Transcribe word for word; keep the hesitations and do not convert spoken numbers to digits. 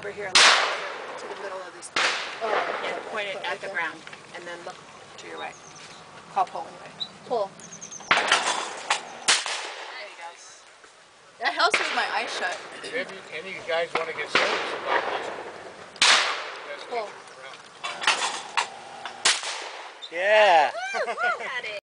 over here and look to the middle of this thing. Oh, And point it at the ground. And then look to your right. Call pull anyway. Pull. There you go. That helps with my eyes shut. If any, any of you guys want to get serious about this, Pull. yeah.